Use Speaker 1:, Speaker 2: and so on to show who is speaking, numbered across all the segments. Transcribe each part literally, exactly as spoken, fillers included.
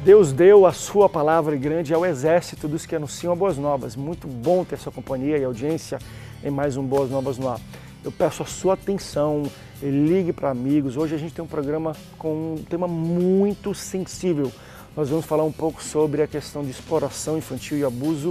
Speaker 1: Deus deu a sua palavra e grande ao exército dos que anunciam as boas novas. Muito bom ter sua companhia e audiência em mais um Boas Novas no Ar. Eu peço a sua atenção, ligue para amigos. Hoje a gente tem um programa com um tema muito sensível. Nós vamos falar um pouco sobre a questão de exploração infantil e abuso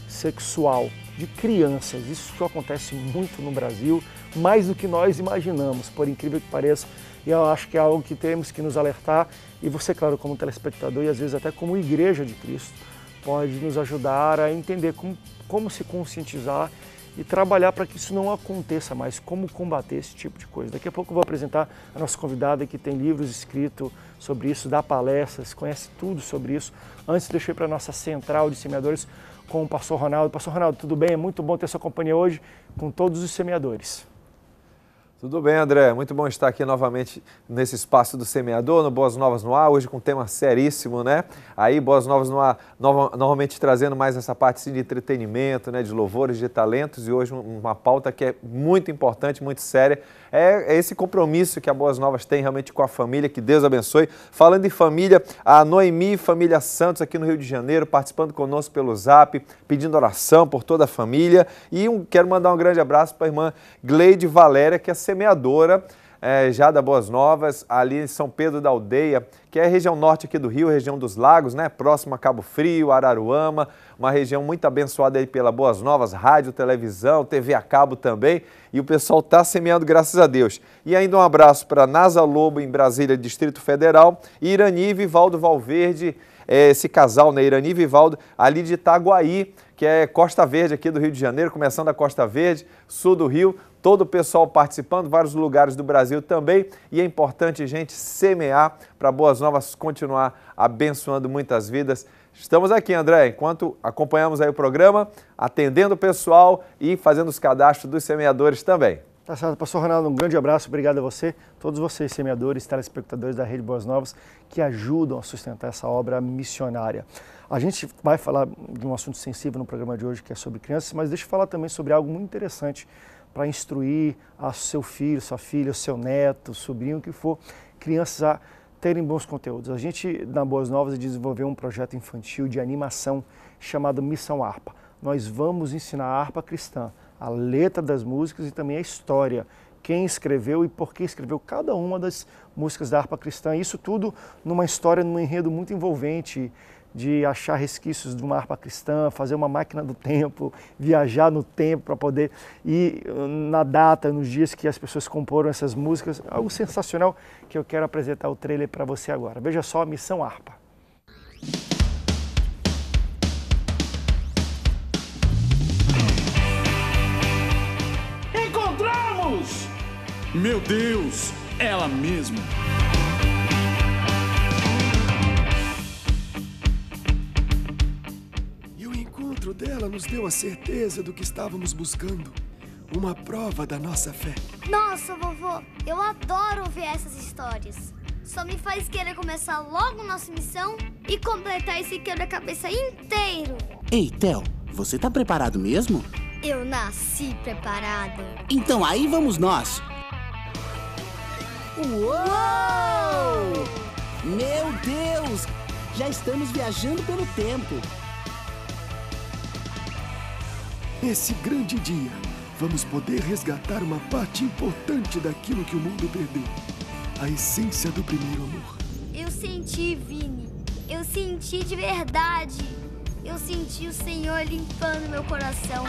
Speaker 1: sexual de crianças. Isso acontece muito no Brasil, mais do que nós imaginamos, por incrível que pareça. E eu acho que é algo que temos que nos alertar. E você, claro, como telespectador e às vezes até como Igreja de Cristo, pode nos ajudar a entender como, como se conscientizar e trabalhar para que isso não aconteça mais, como combater esse tipo de coisa. Daqui a pouco eu vou apresentar a nossa convidada que tem livros escritos sobre isso, dá palestras, conhece tudo sobre isso. Antes deixei para a nossa central de semeadores com o pastor Ronaldo. Pastor Ronaldo, tudo bem? É muito bom ter sua companhia hoje com todos os semeadores.
Speaker 2: Tudo bem, André? Muito bom estar aqui novamente nesse espaço do Semeador, no Boas Novas no Ar, hoje com um tema seríssimo, né? Aí, Boas Novas no Ar, nova, novamente trazendo mais essa parte assim, de entretenimento, né? De louvores, de talentos, e hoje uma pauta que é muito importante, muito séria, é, é esse compromisso que a Boas Novas tem realmente com a família, que Deus abençoe. Falando de família, a Noemi Família Santos aqui no Rio de Janeiro, participando conosco pelo Zap, pedindo oração por toda a família, e um, quero mandar um grande abraço para a irmã Gleide Valéria, que é semeadora é, já da Boas Novas, ali em São Pedro da Aldeia, que é a região norte aqui do Rio, região dos Lagos, né? Próximo a Cabo Frio, Araruama, uma região muito abençoada aí pela Boas Novas, rádio, televisão, T V a cabo também, e o pessoal está semeando, graças a Deus. E ainda um abraço para Nasa Lobo, em Brasília, Distrito Federal, e Irani e Vivaldo Valverde, é, esse casal, né? Irani e Vivaldo, ali de Itaguaí, que é Costa Verde aqui do Rio de Janeiro, começando a Costa Verde, sul do Rio, todo o pessoal participando, vários lugares do Brasil também, e é importante, gente, semear para Boas Novas continuar abençoando muitas vidas. Estamos aqui, André, enquanto acompanhamos aí o programa, atendendo o pessoal e fazendo os cadastros dos semeadores também.
Speaker 1: Tá certo, pastor Ronaldo, um grande abraço, obrigado a você, todos vocês semeadores, telespectadores da Rede Boas Novas, que ajudam a sustentar essa obra missionária. A gente vai falar de um assunto sensível no programa de hoje, que é sobre crianças, mas deixa eu falar também sobre algo muito interessante para instruir a seu filho, sua filha, seu neto, sobrinho, o que for, crianças a terem bons conteúdos. A gente, na Boas Novas, desenvolveu um projeto infantil de animação chamado Missão Harpa. Nós vamos ensinar a harpa cristã, a letra das músicas e também a história, quem escreveu e por que escreveu cada uma das músicas da harpa cristã. Isso tudo numa história, num enredo muito envolvente, de achar resquícios de uma harpa cristã, fazer uma máquina do tempo, viajar no tempo para poder ir na data, nos dias que as pessoas comporam essas músicas. Algo sensacional que eu quero apresentar o trailer para você agora. Veja só a Missão Harpa.
Speaker 3: Encontramos! Meu Deus, ela mesma!
Speaker 4: O encontro dela nos deu a certeza do que estávamos buscando, uma prova da nossa fé.
Speaker 5: Nossa, vovô, eu adoro ouvir essas histórias. Só me faz querer começar logo nossa missão e completar esse quebra-cabeça inteiro.
Speaker 6: Ei, Theo, você tá preparado mesmo?
Speaker 5: Eu nasci preparada.
Speaker 6: Então aí vamos nós. Uou! Meu Deus! Já estamos viajando pelo tempo.
Speaker 4: Nesse grande dia, vamos poder resgatar uma parte importante daquilo que o mundo perdeu. A essência do primeiro amor.
Speaker 5: Eu senti, Vini. Eu senti de verdade. Eu senti o Senhor limpando meu coração.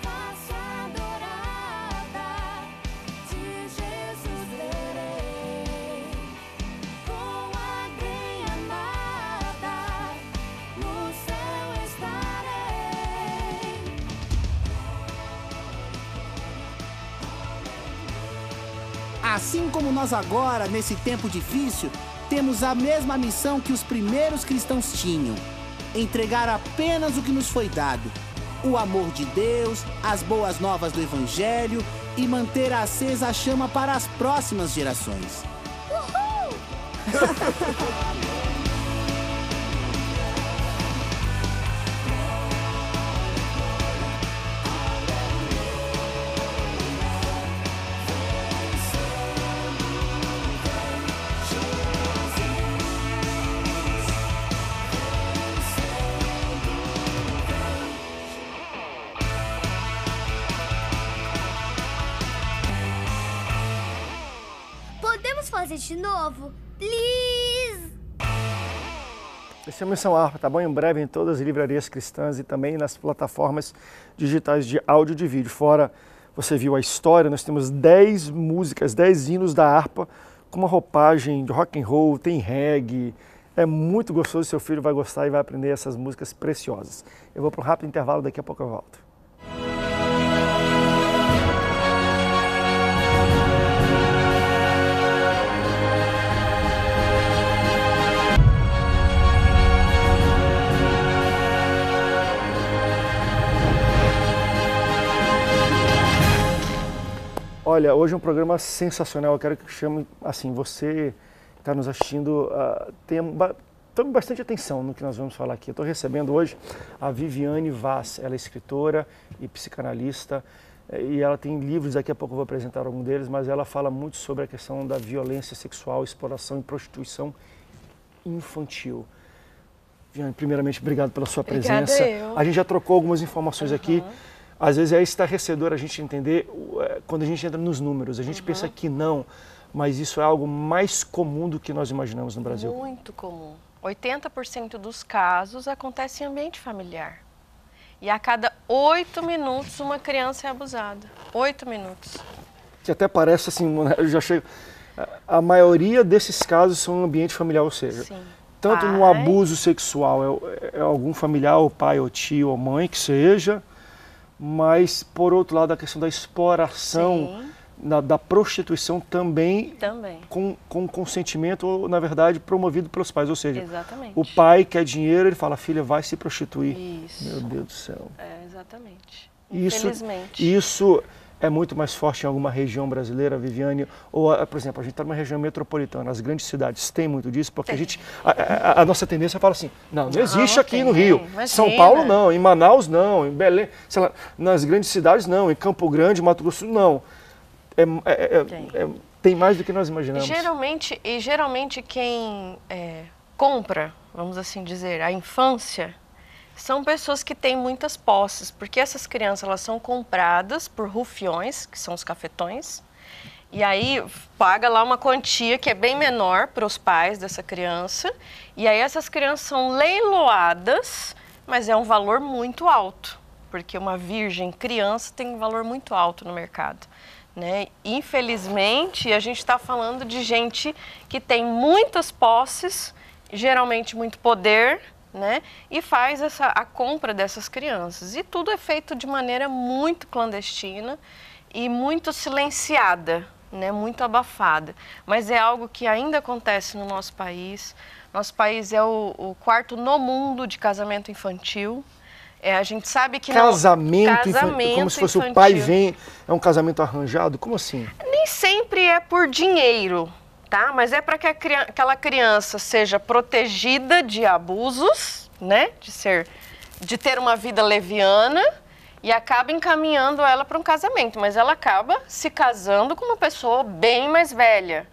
Speaker 6: Assim como nós agora, nesse tempo difícil, temos a mesma missão que os primeiros cristãos tinham: entregar apenas o que nos foi dado, o amor de Deus, as boas novas do Evangelho e manter acesa a chama para as próximas gerações.
Speaker 5: Uhul! Vamos fazer de novo? Please!
Speaker 1: Esse é a Missão Harpa, tá bom? Em breve em todas as livrarias cristãs e também nas plataformas digitais de áudio e de vídeo. Fora, você viu a história, nós temos dez músicas, dez hinos da harpa com uma roupagem de rock and roll, tem reggae. É muito gostoso, seu filho vai gostar e vai aprender essas músicas preciosas. Eu vou para um rápido intervalo, daqui a pouco eu volto. Olha, hoje é um programa sensacional. Eu quero que chame, assim, você que está nos assistindo, uh, tenha, tome bastante atenção no que nós vamos falar aqui. Eu estou recebendo hoje a Viviane Vaz. Ela é escritora e psicanalista e ela tem livros, daqui a pouco eu vou apresentar algum deles, mas ela fala muito sobre a questão da violência sexual, exploração e prostituição infantil. Viviane, primeiramente, obrigado pela sua
Speaker 7: Obrigada
Speaker 1: presença.
Speaker 7: eu.
Speaker 1: A gente já trocou algumas informações
Speaker 7: Uhum.
Speaker 1: aqui. Às vezes é estarrecedor a gente entender, quando a gente entra nos números, a gente uhum. pensa que não, mas isso é algo mais comum do que nós imaginamos no Brasil.
Speaker 7: Muito comum. oitenta por cento dos casos acontece em ambiente familiar. E a cada oito minutos uma criança é abusada. Oito minutos.
Speaker 1: Que até parece assim, eu já chego... A maioria desses casos são em ambiente familiar, ou seja, Sim. tanto pai. no abuso sexual, é, é algum familiar, ou pai, ou tio, ou mãe, que seja... Mas, por outro lado, a questão da exploração, na, da prostituição também,
Speaker 7: também. Com,
Speaker 1: com consentimento, ou, na verdade, promovido pelos pais. Ou seja,
Speaker 7: exatamente.
Speaker 1: O pai quer dinheiro, ele fala, filha, vai se prostituir.
Speaker 7: Isso.
Speaker 1: Meu Deus do céu.
Speaker 7: É, exatamente.
Speaker 1: Isso,
Speaker 7: Infelizmente.
Speaker 1: Isso é muito mais forte em alguma região brasileira, Viviane? Ou, por exemplo, a gente está numa região metropolitana, as grandes cidades têm muito disso, porque a, gente, a, a, a nossa tendência fala assim, não, não, não existe aqui tem, no Rio. Imagina. São Paulo não, em Manaus não, em Belém, sei lá, nas grandes cidades não, em Campo Grande, Mato Grosso não. É, é, é, tem. É, tem mais do que nós imaginamos.
Speaker 7: Geralmente, e geralmente quem é, compra, vamos assim dizer, a infância, são pessoas que têm muitas posses, porque essas crianças elas são compradas por rufiões, que são os cafetões, e aí paga lá uma quantia que é bem menor para os pais dessa criança, e aí essas crianças são leiloadas, mas é um valor muito alto, porque uma virgem criança tem um valor muito alto no mercado. Né? Infelizmente, a gente está falando de gente que tem muitas posses, geralmente muito poder, né? E faz essa, a compra dessas crianças. E tudo é feito de maneira muito clandestina e muito silenciada, né? Muito abafada. Mas é algo que ainda acontece no nosso país. Nosso país é o, o quarto no mundo de casamento infantil. É, a gente sabe que
Speaker 1: casamento,
Speaker 7: não... casamento
Speaker 1: infantil, como se fosse
Speaker 7: infantil.
Speaker 1: O pai vem, é um casamento arranjado? Como assim?
Speaker 7: Nem sempre é por dinheiro. Tá? Mas é para que a criança, aquela criança seja protegida de abusos, né? De ser, de ter uma vida leviana e acaba encaminhando ela para um casamento, mas ela acaba se casando com uma pessoa bem mais velha.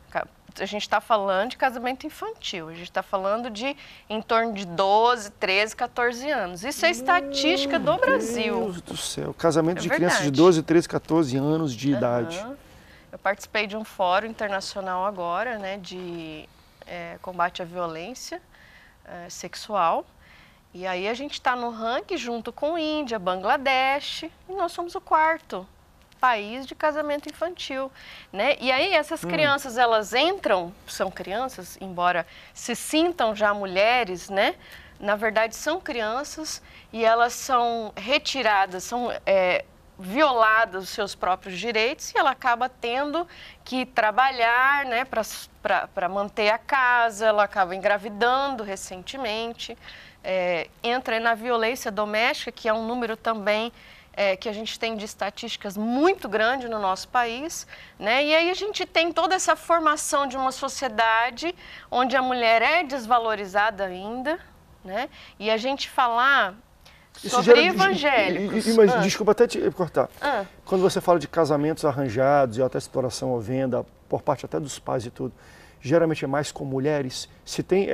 Speaker 7: A gente está falando de casamento infantil, a gente está falando de em torno de doze, treze, quatorze anos. Isso é estatística do Brasil.
Speaker 1: Meu Deus do céu, casamento
Speaker 7: é
Speaker 1: de
Speaker 7: verdade.
Speaker 1: crianças de doze, treze, quatorze anos de
Speaker 7: uhum.
Speaker 1: idade.
Speaker 7: Eu participei de um fórum internacional agora, né, de é, combate à violência é, sexual. E aí a gente está no ranking junto com Índia, Bangladesh, e nós somos o quarto país de casamento infantil, né? E aí essas crianças, hum. elas entram, são crianças, embora se sintam já mulheres, né? Na verdade são crianças e elas são retiradas, são... É, violadas os seus próprios direitos e ela acaba tendo que trabalhar, né, para manter a casa, ela acaba engravidando recentemente, é, entra na violência doméstica, que é um número também é, que a gente tem de estatísticas muito grande no nosso país, né, e aí a gente tem toda essa formação de uma sociedade onde a mulher é desvalorizada ainda, né, e a gente falar...
Speaker 1: Isso
Speaker 7: sobre
Speaker 1: gera,
Speaker 7: evangélicos.
Speaker 1: E, e, mas,
Speaker 7: ah.
Speaker 1: Desculpa até te cortar.
Speaker 7: Ah.
Speaker 1: Quando você fala de casamentos arranjados e até exploração ou venda, por parte até dos pais e tudo, geralmente é mais com mulheres? Se tem, é,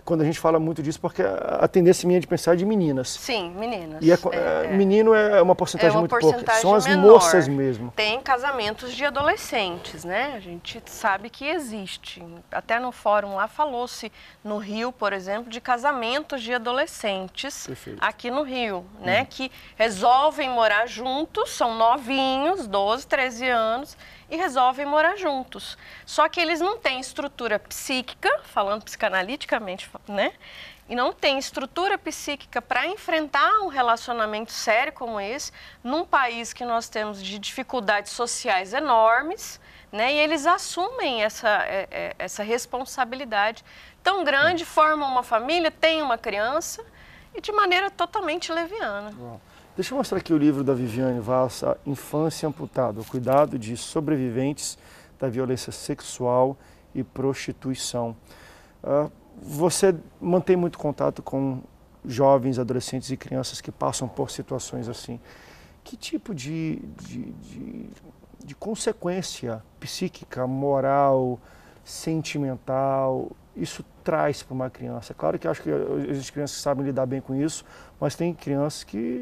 Speaker 1: quando a gente fala muito disso, porque a tendência minha de pensar é de meninas.
Speaker 7: Sim, meninas.
Speaker 1: E é,
Speaker 7: é,
Speaker 1: é, menino é uma porcentagem
Speaker 7: é uma
Speaker 1: muito
Speaker 7: porcentagem
Speaker 1: pouca. São as
Speaker 7: menor.
Speaker 1: moças mesmo.
Speaker 7: Tem casamentos de adolescentes, né? A gente sabe que existe. Até no fórum lá falou-se no Rio, por exemplo, de casamentos de adolescentes. Perfeito. Aqui no Rio, né? Hum. Que resolvem morar juntos, são novinhos, doze, treze anos, e resolvem morar juntos. Só que eles não têm estrutura psíquica, falando psicanaliticamente, né? E não têm estrutura psíquica para enfrentar um relacionamento sério como esse, num país que nós temos de dificuldades sociais enormes, né? E eles assumem essa, essa responsabilidade tão grande, formam uma família, têm uma criança, e de maneira totalmente leviana.
Speaker 1: Uau. Deixa eu mostrar aqui o livro da Viviane Vassa, Infância Amputada, o cuidado de sobreviventes da violência sexual e prostituição. Uh, você mantém muito contato com jovens, adolescentes e crianças que passam por situações assim. Que tipo de, de, de, de consequência psíquica, moral, sentimental isso traz para uma criança? Claro que eu acho que existem crianças que sabem lidar bem com isso, mas tem crianças que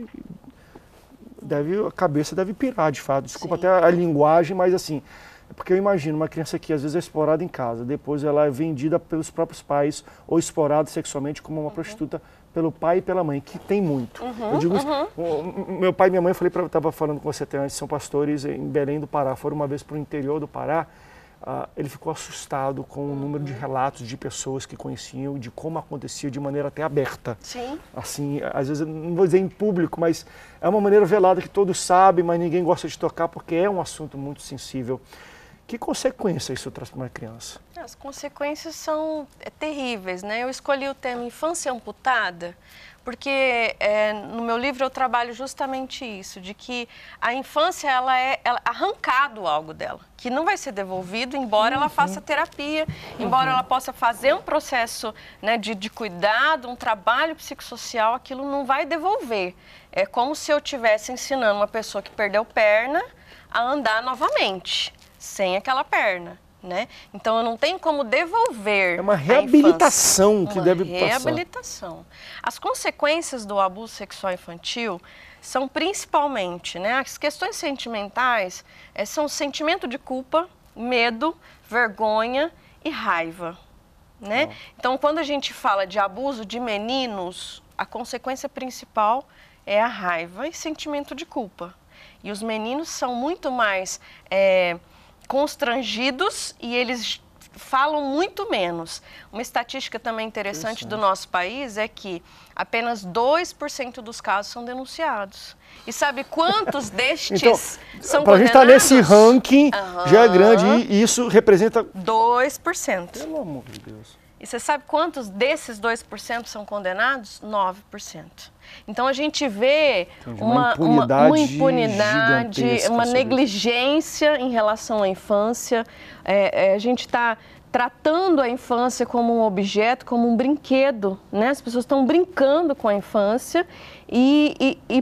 Speaker 1: deve, a cabeça deve pirar, de fato. Desculpa Sim. até a linguagem, mas assim, é porque eu imagino uma criança que às vezes é explorada em casa, depois ela é vendida pelos próprios pais ou explorada sexualmente como uma uhum. prostituta pelo pai e pela mãe, que tem muito. Uhum, eu digo uhum. meu pai e minha mãe, eu falei, estava falando com você até antes, são pastores em Belém do Pará, foram uma vez para o interior do Pará. Uh, ele ficou assustado com o número de relatos de pessoas que conheciam, de como acontecia de maneira até aberta. Sim. Assim, às vezes, não vou dizer em público, mas é uma maneira velada que todos sabem, mas ninguém gosta de tocar porque é um assunto muito sensível. Que consequência isso traz para uma criança?
Speaker 7: As consequências são terríveis, né? Eu escolhi o tema infância amputada porque é, no meu livro eu trabalho justamente isso, de que a infância ela é ela, arrancado algo dela, que não vai ser devolvido, embora uhum. ela faça terapia, embora uhum. ela possa fazer um processo, né, de, de cuidado, um trabalho psicossocial, aquilo não vai devolver. É como se eu estivesse ensinando uma pessoa que perdeu perna a andar novamente, sem aquela perna. Né? Então eu não tenho como devolver.
Speaker 1: É uma reabilitação que
Speaker 7: uma
Speaker 1: deve
Speaker 7: reabilitação.
Speaker 1: passar.
Speaker 7: Reabilitação. As consequências do abuso sexual infantil são principalmente, né, as questões sentimentais, é, são sentimento de culpa, medo, vergonha e raiva. Né? Oh. Então quando a gente fala de abuso de meninos, a consequência principal é a raiva e sentimento de culpa. E os meninos são muito mais É, constrangidos e eles falam muito menos. Uma estatística também interessante do nosso país é que apenas dois por cento dos casos são denunciados. E sabe quantos destes então, são
Speaker 1: pra
Speaker 7: condenados? Para a gente
Speaker 1: estar nesse ranking, uhum. já é grande e isso representa...
Speaker 7: dois por cento.
Speaker 1: Pelo amor de Deus.
Speaker 7: E você sabe quantos desses dois por cento são condenados? nove por cento. Então a gente vê
Speaker 1: Entendi,
Speaker 7: uma,
Speaker 1: uma impunidade,
Speaker 7: uma, impunidade uma negligência em relação à infância. É, é, a gente está tratando a infância como um objeto, como um brinquedo, né? As pessoas estão brincando com a infância e, e, e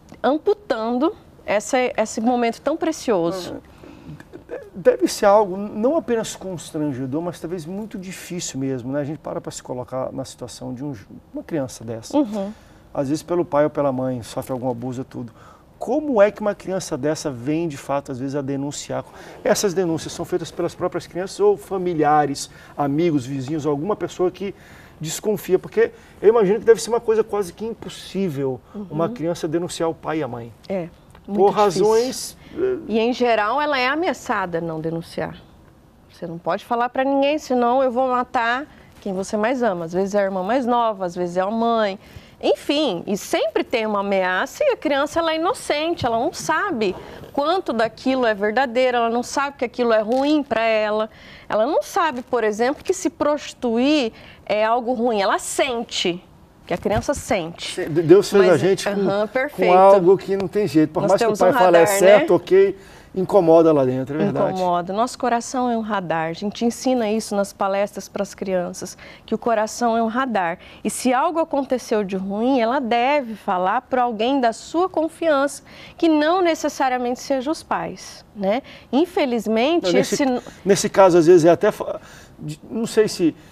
Speaker 7: amputando essa, esse momento tão precioso.
Speaker 1: Deve ser algo não apenas constrangedor, mas talvez muito difícil mesmo, né? A gente para para se colocar na situação de um, uma criança dessa.
Speaker 7: Uhum.
Speaker 1: Às vezes pelo pai ou pela mãe, sofre algum abuso, tudo. Como é que uma criança dessa vem, de fato, às vezes, a denunciar? Essas denúncias são feitas pelas próprias crianças ou familiares, amigos, vizinhos, alguma pessoa que desconfia? Porque eu imagino que deve ser uma coisa quase que impossível uhum. uma criança denunciar o pai e a mãe.
Speaker 7: É. Muito
Speaker 1: por
Speaker 7: difícil.
Speaker 1: razões...
Speaker 7: E, em geral, ela é ameaçada a não denunciar. Você não pode falar para ninguém, senão eu vou matar quem você mais ama. Às vezes é a irmã mais nova, às vezes é a mãe. Enfim, e sempre tem uma ameaça e a criança ela é inocente, ela não sabe quanto daquilo é verdadeiro, ela não sabe que aquilo é ruim para ela. Ela não sabe, por exemplo, que se prostituir é algo ruim, ela sente. Que a criança sente.
Speaker 1: Deus fez Mas, a gente com, uh-huh, com algo que não tem jeito. Por Nós mais que o pai um fale é certo, né? ok, incomoda lá dentro, é verdade.
Speaker 7: Incomoda. Nosso coração é um radar. A gente ensina isso nas palestras para as crianças, que o coração é um radar. E se algo aconteceu de ruim, ela deve falar para alguém da sua confiança, que não necessariamente seja os pais, né? Infelizmente...
Speaker 1: Não, nesse,
Speaker 7: esse...
Speaker 1: nesse caso, às vezes, é até... Não sei se...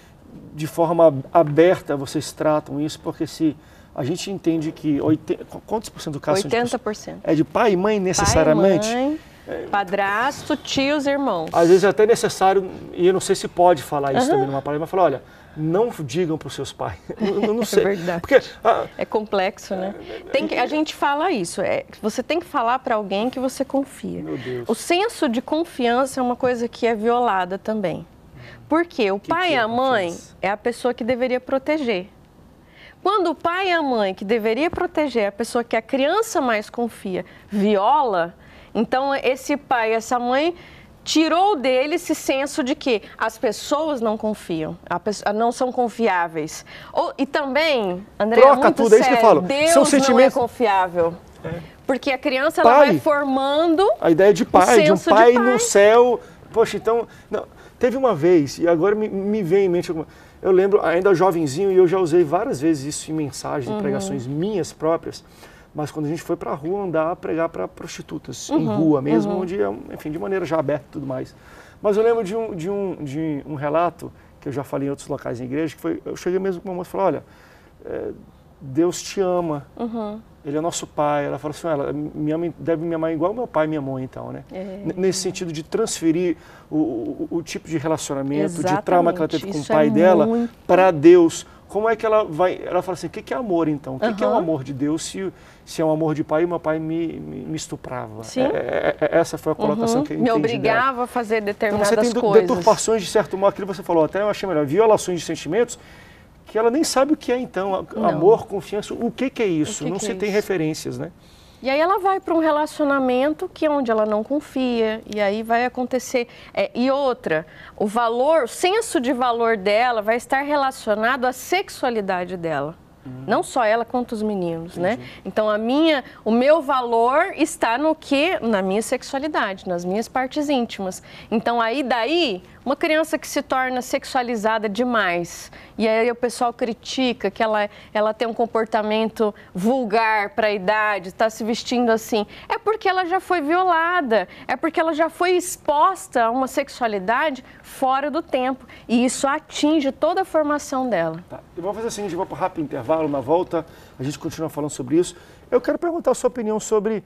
Speaker 1: de forma aberta vocês tratam isso? Porque se a gente entende que oitenta, quantos por cento do caso
Speaker 7: oitenta por cento.
Speaker 1: é de pai e mãe necessariamente?
Speaker 7: Pai, mãe, é, padrasto, tios, irmãos.
Speaker 1: Às vezes é até necessário, e eu não sei se pode falar isso uhum. também numa palavra, mas falar, olha, não digam para os seus pais. Eu não sei.
Speaker 7: É verdade.
Speaker 1: Porque, ah,
Speaker 7: é complexo, né? Tem que, a gente fala isso, é, você tem que falar para alguém que você confia.
Speaker 1: Meu Deus.
Speaker 7: O senso de confiança é uma coisa que é violada também. Porque o
Speaker 1: que
Speaker 7: pai
Speaker 1: que é
Speaker 7: e a mãe
Speaker 1: confiança?
Speaker 7: é a pessoa que deveria proteger. Quando o pai e a mãe, que deveria proteger, a pessoa que a criança mais confia, viola, então esse pai e essa mãe tirou dele esse senso de que as pessoas não confiam, a pessoa, não são confiáveis. Ou, e também, André,
Speaker 1: Troca
Speaker 7: muito
Speaker 1: tudo,
Speaker 7: sério,
Speaker 1: é isso que eu falo.
Speaker 7: Deus
Speaker 1: São sentimentos...
Speaker 7: não é confiável.
Speaker 1: É.
Speaker 7: Porque a criança ela
Speaker 1: Pai.
Speaker 7: vai formando
Speaker 1: a ideia de pai, de um
Speaker 7: senso
Speaker 1: pai,
Speaker 7: de pai
Speaker 1: no céu. Poxa, então... Não, teve uma vez, e agora me, me vem em mente alguma... Eu lembro, ainda jovenzinho, e eu já usei várias vezes isso em mensagens, em
Speaker 7: uhum.
Speaker 1: pregações minhas próprias, mas quando a gente foi para a rua andar, pregar para prostitutas,
Speaker 7: uhum.
Speaker 1: em rua mesmo,
Speaker 7: uhum.
Speaker 1: onde, enfim, de maneira já aberta e tudo mais. Mas eu lembro de um, de, um, de um relato, que eu já falei em outros locais em igreja, que foi, eu cheguei mesmo com uma moça e falei, olha, é, Deus te ama,
Speaker 7: uhum.
Speaker 1: Ele é nosso pai. Ela falou assim, ela minha mãe deve me amar igual meu pai e minha mãe, então, né? É. Nesse sentido de transferir o, o, o tipo de relacionamento,
Speaker 7: Exatamente.
Speaker 1: De trauma que ela teve com
Speaker 7: Isso
Speaker 1: o pai
Speaker 7: é
Speaker 1: dela
Speaker 7: muito...
Speaker 1: para Deus. Como é que ela vai... Ela fala assim, o que é amor, então? O que,
Speaker 7: uhum.
Speaker 1: que é o amor de Deus se, se é um amor de pai e meu pai me, me, me estuprava?
Speaker 7: Sim.
Speaker 1: É, é, essa foi a colocação
Speaker 7: uhum.
Speaker 1: que eu
Speaker 7: entendi. Me obrigava
Speaker 1: dela.
Speaker 7: a fazer determinadas
Speaker 1: então, você tem
Speaker 7: coisas.
Speaker 1: Deturpações de certo modo, aquilo que você falou, até eu achei melhor, violações de sentimentos, que ela nem sabe o que é, então,
Speaker 7: Não.
Speaker 1: amor, confiança, o que, que é isso?
Speaker 7: Que
Speaker 1: não
Speaker 7: que
Speaker 1: se
Speaker 7: é
Speaker 1: tem
Speaker 7: isso?
Speaker 1: referências, né?
Speaker 7: E aí ela vai para um relacionamento que é onde ela não confia, e aí vai acontecer. É, e outra, o valor, o senso de valor dela vai estar relacionado à sexualidade dela. Uhum. Não só ela quanto os meninos, Entendi. Né? Então a minha, o meu valor está no que? Na minha sexualidade, nas minhas partes íntimas. Então aí daí, uma criança que se torna sexualizada demais, e aí o pessoal critica que ela, ela tem um comportamento vulgar para a idade, está se vestindo assim, é porque ela já foi violada, é porque ela já foi exposta a uma sexualidade fora do tempo, e isso atinge toda a formação dela.
Speaker 1: Tá. Eu vou fazer o seguinte, vou para um rápido intervalo, na volta a gente continua falando sobre isso. Eu quero perguntar a sua opinião sobre,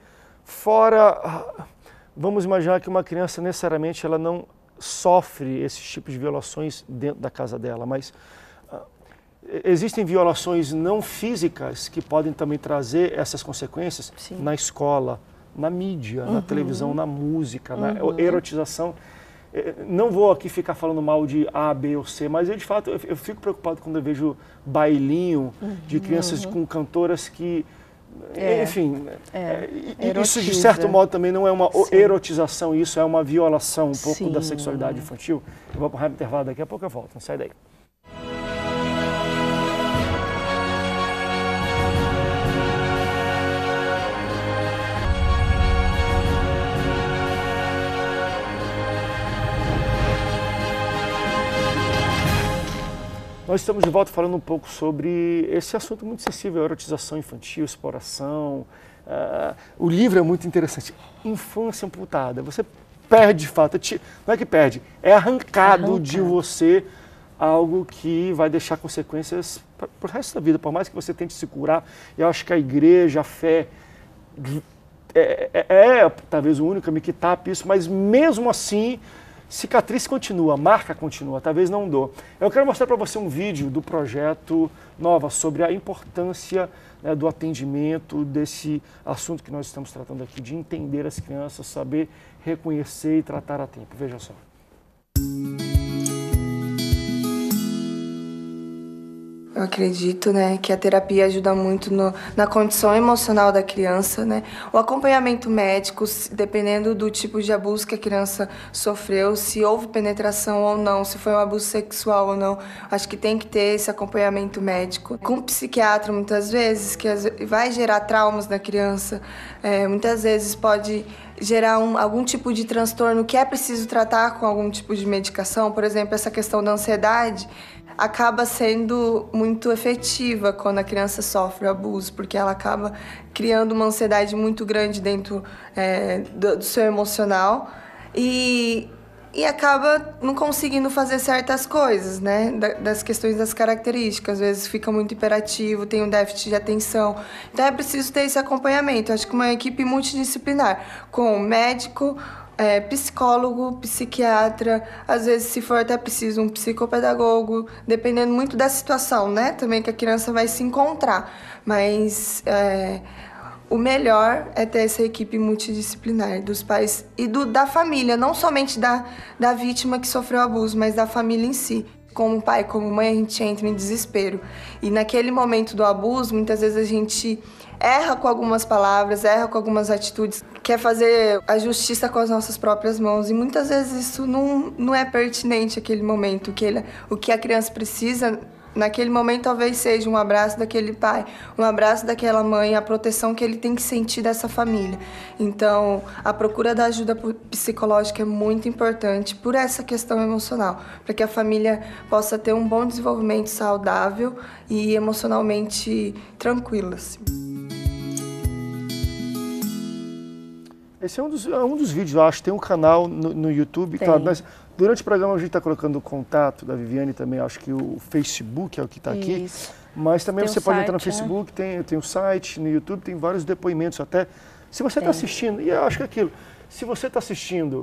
Speaker 1: fora, vamos imaginar que uma criança necessariamente ela não sofre esses tipos de violações dentro da casa dela, mas uh, existem violações não físicas que podem também trazer essas consequências Sim. Na escola, na mídia, uhum. na televisão, na música, uhum. na erotização. Não vou aqui ficar falando mal de A, B ou C, mas eu, de fato eu, eu fico preocupado quando eu vejo bailinho uhum. de crianças uhum. com cantoras que, é, enfim, é, é, isso de certo modo também não é uma Sim. erotização, isso é uma violação um pouco Sim. da sexualidade infantil. Eu vou para o rápido intervalo, daqui a pouco eu volto, não sai daí. Nós estamos de volta falando um pouco sobre esse assunto muito sensível, a erotização infantil, exploração. Uh, o livro é muito interessante. Infância amputada. Você perde de fato, não é que perde, é arrancado, arrancado. de você algo que vai deixar consequências para o resto da vida, por mais que você tente se curar. Eu acho que a igreja, a fé, é, é, é talvez o único caminho que tape isso, mas mesmo assim, cicatriz continua, marca continua, talvez não dou. Eu quero mostrar para você um vídeo do projeto Nova sobre a importância, né, do atendimento, desse assunto que nós estamos tratando aqui, de entender as crianças, saber reconhecer e tratar a tempo. Veja só.
Speaker 8: Eu acredito, né, que a terapia ajuda muito no, na condição emocional da criança, né? O acompanhamento médico, dependendo do tipo de abuso que a criança sofreu, se houve penetração ou não, se foi um abuso sexual ou não, acho que tem que ter esse acompanhamento médico. Com o psiquiatra, muitas vezes, que vai gerar traumas na criança, é, muitas vezes pode gerar um, algum tipo de transtorno que é preciso tratar com algum tipo de medicação, por exemplo, essa questão da ansiedade, acaba sendo muito efetiva quando a criança sofre abuso, porque ela acaba criando uma ansiedade muito grande dentro é, do, do seu emocional. E e acaba não conseguindo fazer certas coisas, né? Das questões das características. Às vezes fica muito hiperativo, tem um déficit de atenção. Então é preciso ter esse acompanhamento. Acho que uma equipe multidisciplinar, com médico, é, psicólogo, psiquiatra, às vezes, se for até preciso, um psicopedagogo, dependendo muito da situação, né? Também que a criança vai se encontrar. Mas é, o melhor é ter essa equipe multidisciplinar dos pais e do, da família, não somente da, da vítima que sofreu abuso, mas da família em si. Como pai, como mãe, a gente entra em desespero. E naquele momento do abuso, muitas vezes a gente erra com algumas palavras, erra com algumas atitudes, quer fazer a justiça com as nossas próprias mãos. E muitas vezes isso não, não é pertinente naquele momento. Que ele, o que a criança precisa naquele momento talvez seja um abraço daquele pai, um abraço daquela mãe, a proteção que ele tem que sentir dessa família. Então, a procura da ajuda psicológica é muito importante por essa questão emocional, para que a família possa ter um bom desenvolvimento saudável e emocionalmente tranquila, assim.
Speaker 1: Esse é um dos, é um dos vídeos, eu acho. Tem um canal no, no YouTube. Tá, nós, durante o programa a gente está colocando o contato da Viviane também, acho que o Facebook é o que está aqui. Mas também tem você pode site, entrar no Facebook, né? tem, tem o site, no YouTube, tem vários depoimentos até. Se você está assistindo, e eu acho que é aquilo, se você está assistindo,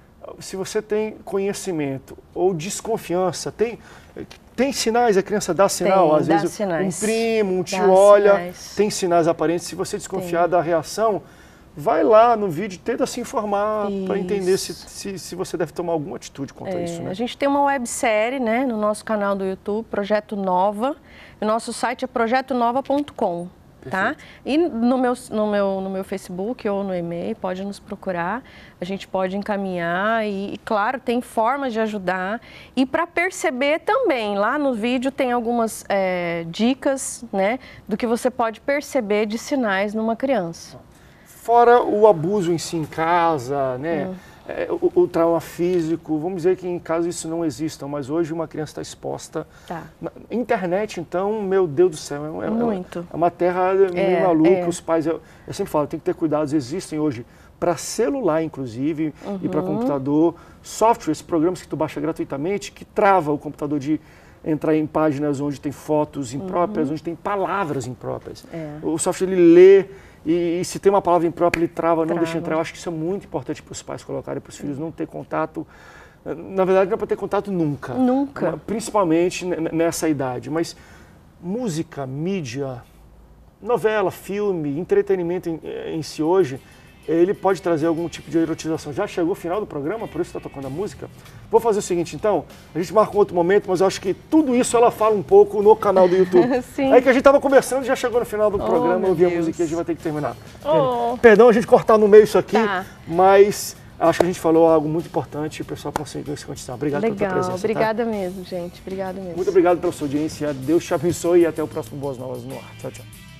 Speaker 1: se você tem conhecimento ou desconfiança, tem, tem sinais, a criança dá sinal,
Speaker 7: tem,
Speaker 1: às
Speaker 7: dá
Speaker 1: vezes
Speaker 7: sinais.
Speaker 1: um primo, um tio
Speaker 7: dá
Speaker 1: olha,
Speaker 7: sinais. Tem
Speaker 1: sinais aparentes. Se você desconfiar
Speaker 7: tem.
Speaker 1: da reação, vai lá no vídeo, tenta se informar para entender se, se, se você deve tomar alguma atitude contra
Speaker 7: é,
Speaker 1: isso. Né?
Speaker 7: A gente tem uma websérie, né, no nosso canal do YouTube, Projeto Nova. O nosso site é projeto nova ponto com. Tá? E no meu, no, meu, no meu Facebook ou no e-mail, pode nos procurar, a gente pode encaminhar e, e claro, tem formas de ajudar. E para perceber também, lá no vídeo tem algumas é, dicas, né, do que você pode perceber de sinais numa criança.
Speaker 1: Fora o abuso em si em casa, né?
Speaker 7: Hum.
Speaker 1: É, o, o trauma físico, vamos dizer que em casa isso não exista, mas hoje uma criança está exposta.
Speaker 7: Tá.
Speaker 1: Na internet, então, meu Deus do céu, é,
Speaker 7: Muito.
Speaker 1: é uma terra meio
Speaker 7: é,
Speaker 1: maluca.
Speaker 7: É.
Speaker 1: Os pais, eu, eu sempre falo, tem que ter cuidados, existem hoje para celular, inclusive, uhum. e para computador, softwares, programas que tu baixa gratuitamente, que trava o computador de entrar em páginas onde tem fotos impróprias, uhum. onde tem palavras impróprias. É. O software, ele lê. E, e se tem uma palavra imprópria, ele trava, não trava. deixa entrar. Eu acho que isso é muito importante para os pais colocarem, para os filhos não ter contato. Na verdade, não é para ter contato nunca.
Speaker 7: Nunca.
Speaker 1: Principalmente nessa idade. Mas música, mídia, novela, filme, entretenimento em, em si hoje, ele pode trazer algum tipo de erotização. Já chegou o final do programa, por isso está tocando a música. Vou fazer o seguinte, então, a gente marca um outro momento, mas eu acho que tudo isso ela fala um pouco no canal do YouTube.
Speaker 7: Sim.
Speaker 1: Aí que a gente estava conversando, já chegou no final do
Speaker 7: oh,
Speaker 1: programa, eu vi a
Speaker 7: Deus.
Speaker 1: musiquinha, a gente vai ter que terminar.
Speaker 7: Oh.
Speaker 1: Perdão a gente cortar no meio isso aqui,
Speaker 7: tá.
Speaker 1: mas acho que a gente falou algo muito importante e o pessoal conseguiu se continuar. Obrigado
Speaker 7: Legal.
Speaker 1: pela tua presença.
Speaker 7: Obrigada
Speaker 1: tá?
Speaker 7: mesmo, gente. Obrigada mesmo.
Speaker 1: Muito obrigado pela sua audiência. Deus te abençoe e até o próximo Boas Novas no Ar. Tchau, tchau.